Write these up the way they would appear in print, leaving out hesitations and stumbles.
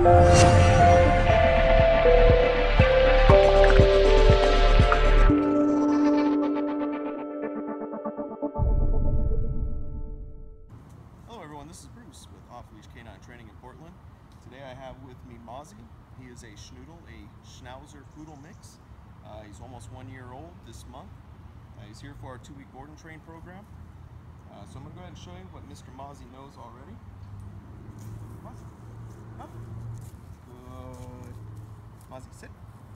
Hello everyone, this is Bruce with Off-Leash Canine Training in Portland. Today I have with me Mozi. He is a Schnoodle, a Schnauzer Poodle mix. He's almost 1 year old this month. He's here for our 2-week board and train program. So I'm going to go ahead and show you what Mr. Mozi knows already. Mozi, up. Good. Mozi, sit.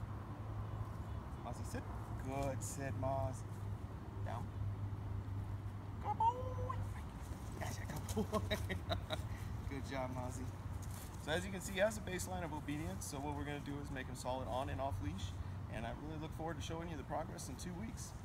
Mozi, sit. Good, sit, Moz. Down. Good boy. Yes, good boy. Good job, Mozi. So as you can see, he has a baseline of obedience. So what we're going to do is make him solid on and off leash. And I really look forward to showing you the progress in 2 weeks.